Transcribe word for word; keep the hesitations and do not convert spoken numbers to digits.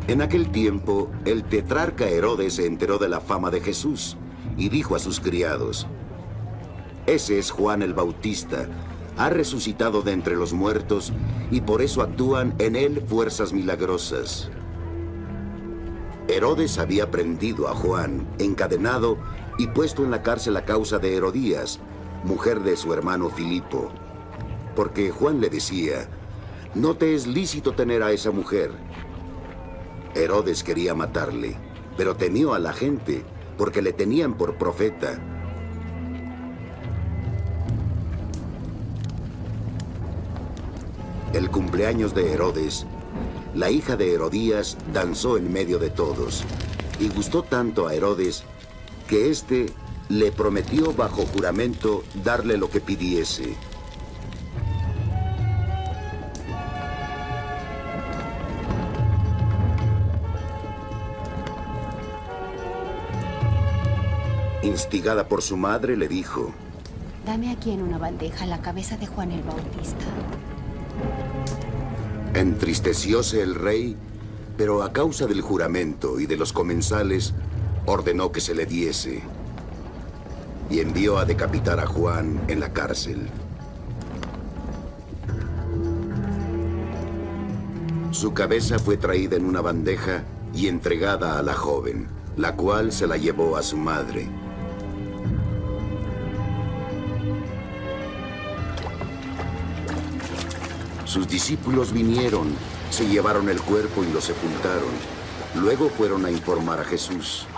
En aquel tiempo, el tetrarca Herodes se enteró de la fama de Jesús y dijo a sus criados: «Ese es Juan el Bautista, ha resucitado de entre los muertos y por eso actúan en él fuerzas milagrosas». Herodes había prendido a Juan, encadenado y puesto en la cárcel a causa de Herodías, mujer de su hermano Filipo, porque Juan le decía: «No te es lícito tener a esa mujer». Herodes quería matarle, pero temió a la gente, porque le tenían por profeta. El cumpleaños de Herodes, la hija de Herodías danzó en medio de todos, y gustó tanto a Herodes que éste le prometió bajo juramento darle lo que pidiese. Instigada por su madre, le dijo: «Dame aquí en una bandeja la cabeza de Juan el Bautista». Entristecióse el rey, pero a causa del juramento y de los comensales, ordenó que se le diese. Y envió a decapitar a Juan en la cárcel. Su cabeza fue traída en una bandeja y entregada a la joven, la cual se la llevó a su madre. Sus discípulos vinieron, se llevaron el cuerpo y lo sepultaron. Luego fueron a informar a Jesús.